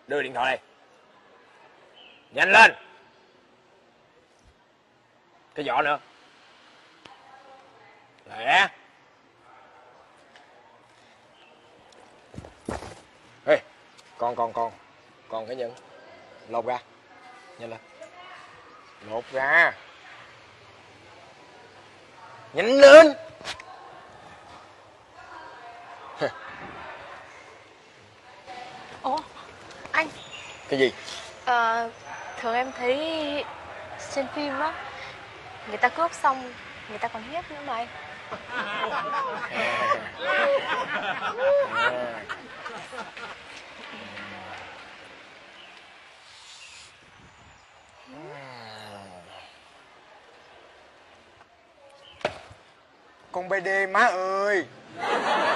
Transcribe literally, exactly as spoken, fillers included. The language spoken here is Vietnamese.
Đưa điện thoại đây. Nhanh lên. Cái giỏ nữa. Lẹ. Ê, con con con con cái nhân lột ra. Nhanh lên. Lột ra. Nhanh lên. Ủa anh? Cái gì? Ờ, thường em thấy trên phim á, người ta cướp xong người ta còn hiếp nữa mà anh. Con bê đê má ơi.